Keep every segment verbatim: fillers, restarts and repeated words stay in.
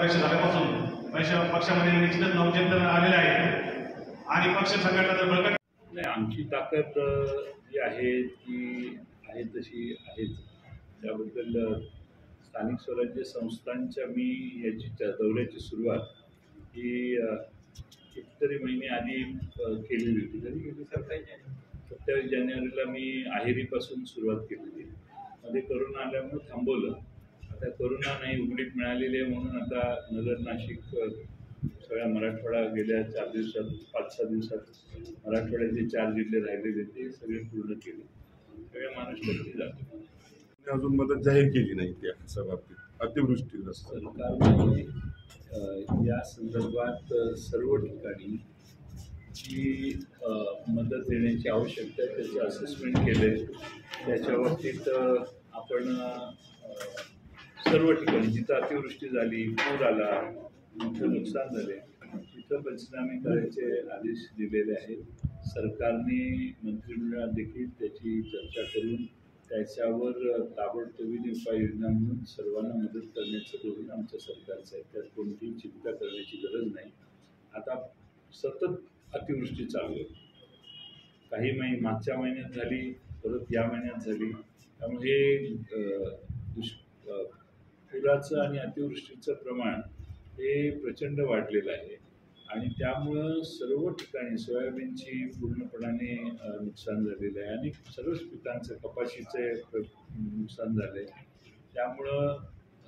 परिषद झाल्यापासून पक्षामध्ये निश्चितच नवचेतन आलेले आहे आणि पक्ष संघटना जर बळकट नाही, आमची ताकद जी आहे ती आहे तशी आहेच. त्याबद्दल स्थानिक स्वराज्य संस्थांच्या मी याची दौऱ्याची सुरुवात ही कितीतरी महिने आधी केलेली होती. कधी केली? सत्तावीस जानेवारीला मी आहेरीपासून सुरुवात केलेली. मध्ये करोना आल्यामुळे थांबवलं. आता करोना नाही उघडीप मिळालेली आहे म्हणून आता नगर नाशिक सगळ्या मराठवाडा गेल्या चार दिवसात पाच सहा दिवसात मराठवाड्याचे चार जिल्हे राहिलेले ते सगळे पूर्ण केले. सगळ्या महाराष्ट्रात जातो. अजून मदत जाहीर केली नाही त्या बाबतीत अतिवृष्टी सरकारने या संदर्भात सर्व ठिकाणी जी मदत देण्याची आवश्यकता आहे त्याचं असेसमेंट केलं आहे. त्याच्या बाबतीत आपण सर्व ठिकाणी जिथं अतिवृष्टी झाली, पूर आला, मोठं नुकसान झाले तिथं पंचनामे करायचे आदेश दिलेले आहेत. सरकारने मंत्रिमंडळात देखील त्याची चर्चा करून त्याच्यावर ताबडतोबीने उपाययोजना म्हणून सर्वांना मदत करण्याचं धोरण आमच्या सरकारचं आहे. त्यात कोणतीही चिंता करण्याची गरज नाही. आता सतत अतिवृष्टी चालू आहे. काही महिने मागच्या महिन्यात झाली, परत या महिन्यात झाली. त्यामुळे दुष् पुराचं आणि अतिवृष्टीचं प्रमाण हे प्रचंड वाढलेलं आहे आणि त्यामुळं सर्व ठिकाणी सोयाबीनची पूर्णपणाने नुकसान झालेलं आहे आणि सर्वच पिकांचं कपाशीचे नुकसान झालं आहे. त्यामुळं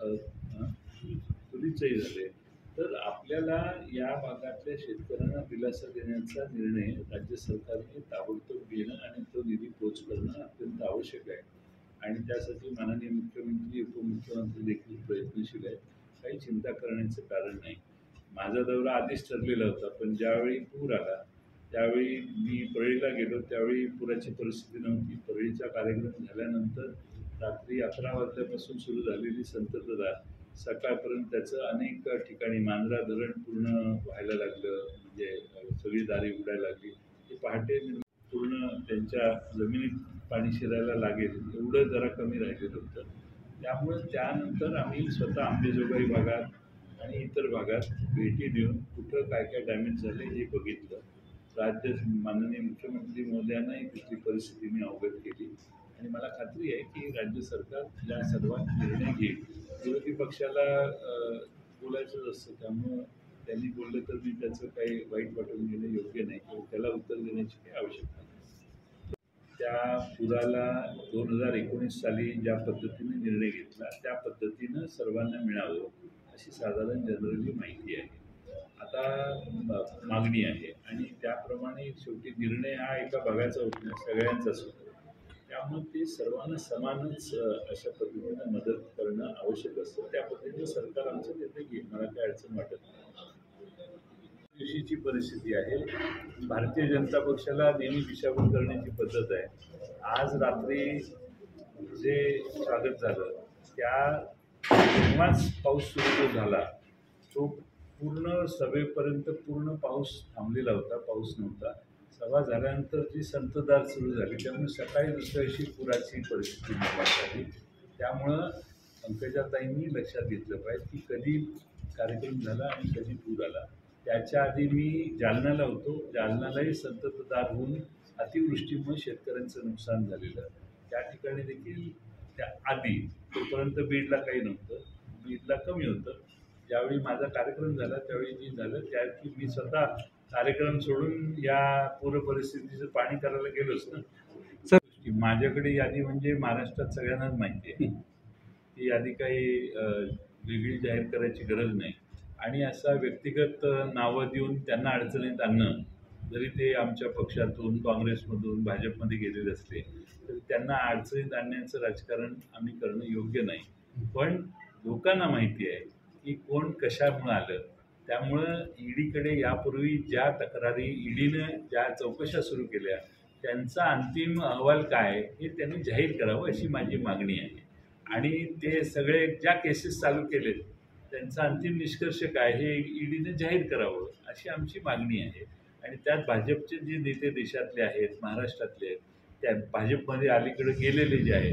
तुरीचंही झालं आहे. तर आपल्याला या भागातल्या शेतकऱ्यांना दिलासा देण्याचा निर्णय राज्य सरकारने ताबडतोब घेणं आणि तो निधी पोच करणं अत्यंत आवश्यक आहे आणि त्यासाठी माननीय मुख्यमंत्री उपमुख्यमंत्री देखील प्रयत्नशील आहेत. काही चिंता करण्याचं कारण नाही. माझा दौरा आधीच ठरलेला होता, पण ज्यावेळी पूर आला त्यावेळी मी परळीला गेलो. त्यावेळी पुराची परिस्थिती नव्हती. परळीचा कार्यक्रम झाल्यानंतर रात्री अकरा वाजल्यापासून सुरू झालेली संततधार सकाळपर्यंत त्याचं अनेक ठिकाणी मांजरा धरण पूर्ण व्हायला लागलं, म्हणजे सगळी दारी उडायला लागली. ते पहाटे पूर्ण त्यांच्या जमिनीत पाणी शिरायला लागेल एवढं जरा कमी राहिलेलं होतं. त्यामुळे त्यानंतर आम्ही स्वतः अंबेजोगाई भागात आणि इतर भागात भेटी देऊन कुठं काय काय डॅमेज झाले हे बघितलं. राज्य माननीय मुख्यमंत्री महोदयांनाही तिथली परिस्थिती मी अवगत केली आणि मला खात्री आहे की राज्य सरकार या सर्वात निर्णय घेईल. विरोधी पक्षाला बोलायचंच असतं, त्यामुळं त्यांनी बोललं तर मी त्याचं काही वाईट वाटून घेणं योग्य नाही किंवा त्याला उत्तर देण्याची काही आवश्यकता नाही. त्या पुराला दोन हजार एकोणीस साली ज्या पद्धतीने निर्णय घेतला त्या पद्धतीनं सर्वांना मिळावं अशी साधारण जनरली माहिती आहे. आता मागणी आहे आणि त्याप्रमाणे शेवटी निर्णय हा एका भागाचा होत नाही, सगळ्यांचाच होतो. त्यामुळे ते सर्वांना समानच अशा पद्धतीनं मदत करणं आवश्यक असतं. त्या पद्धतीनं सरकार आमचं निर्णय घेईल, मला काही अडचण वाटत नाही. दिवशीची परिस्थिती आहे. भारतीय जनता पक्षाला नेहमी दिशाभूल करण्याची पद्धत आहे. आज रात्री जे स्वागत झालं त्या तेव्हाच पाऊस सुरू झाला. तो पूर्ण सभेपर्यंत पूर्ण पाऊस थांबलेला होता, पाऊस नव्हता. सभा झाल्यानंतर जी संततधार सुरू झाली त्यामुळे सकाळी दुसऱ्या दिवशी पुराची परिस्थिती निर्माण झाली. त्यामुळं पंकजाताईंनी लक्षात घेतलं पाहिजे की कधी कार्यक्रम झाला आणि कधी पूर आला. त्याच्या आधी मी जालन्याला होतो. जालन्यालाही संततधार होऊन अतिवृष्टीमुळे शेतकऱ्यांचं नुकसान झालेलं. त्या ठिकाणी देखील त्या आधी तोपर्यंत बीडला काही नव्हतं, बीडला कमी होतं. ज्यावेळी माझा कार्यक्रम झाला त्यावेळी जी झालं त्याची मी स्वतः कार्यक्रम सोडून या पूर परिस्थितीचं पाणी करायला गेलोच ना. सर माझ्याकडे यादी म्हणजे महाराष्ट्रात सगळ्यांनाच माहिती आहे. ती यादी काही वेगळी जाहीर करायची गरज नाही आणि असा व्यक्तिगत नावं देऊन त्यांना अडचणीत आणणं, जरी ते आमच्या पक्षातून काँग्रेसमधून भाजपमध्ये गेलेले असले तर त्यांना अडचणीत आणण्याचं राजकारण आम्ही करणं योग्य नाही. पण लोकांना माहिती आहे की कोण कशामुळं आलं. त्यामुळं ईडीकडे यापूर्वी ज्या तक्रारी ईडीनं ज्या चौकशा सुरू केल्या त्यांचा अंतिम अहवाल काय हे त्यांनी जाहीर करावं अशी माझी मागणी आहे. आणि ते सगळे ज्या केसेस चालू केलेत त्यांचा अंतिम निष्कर्ष काय हे ईडीने जाहीर करावं अशी आमची मागणी आहे. आणि त्यात भाजपचे जे नेते देशातले आहेत, महाराष्ट्रातले आहेत, त्या भाजपमध्ये अलीकडे गेलेले जे आहेत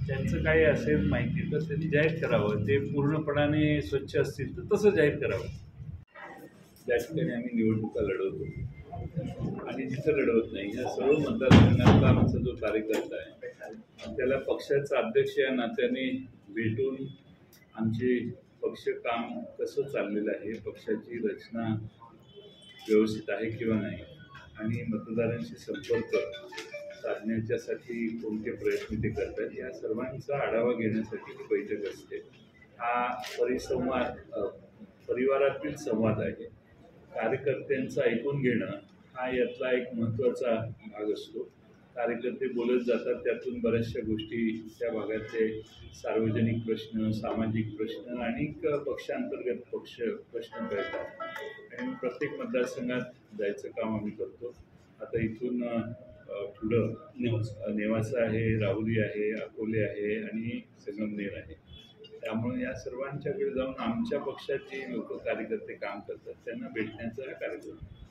त्यांचं काही असेल माहिती तर त्यांनी जाहीर करावं. ते पूर्णपणाने स्वच्छ असतील तर तसं जाहीर करावं. ज्या ठिकाणी आम्ही निवडणुका लढवतो आणि जिथं लढवत नाही या सर्व मतदारसंघातला आमचा जो कार्यकर्ता आहे त्याला पक्षाचा अध्यक्ष या नात्याने भेटून आमचे पक्ष काम कसं चाललेलं आहे, पक्षाची रचना व्यवस्थित आहे किंवा नाही आणि मतदारांशी संपर्क साधण्याच्यासाठी कोणते प्रयत्न ते करतात या सर्वांचा आढावा घेण्यासाठी ही बैठक असते. हा परिसंवाद अ, परिवारातील संवाद आहे. कार्यकर्त्यांचं ऐकून घेणं हा यातला एक महत्त्वाचा भाग असतो. कार्यकर्ते बोलत जातात, त्यातून बऱ्याचशा गोष्टी त्या भागातले सार्वजनिक प्रश्न, सामाजिक प्रश्न आणि पक्षांतर्गत पक्ष प्रश्न कळतात आणि मग प्रत्येक मतदारसंघात जायचं काम आम्ही करतो. आता इथून अ, पुढं नेवासा नेवासा आहे, राहुरी आहे, अकोले आहे आणि संगमनेर आहे. त्यामुळे या सर्वांच्याकडे जाऊन आमच्या पक्षाचे लोक कार्यकर्ते काम करतात त्यांना भेटण्याचा हा कार्यक्रम.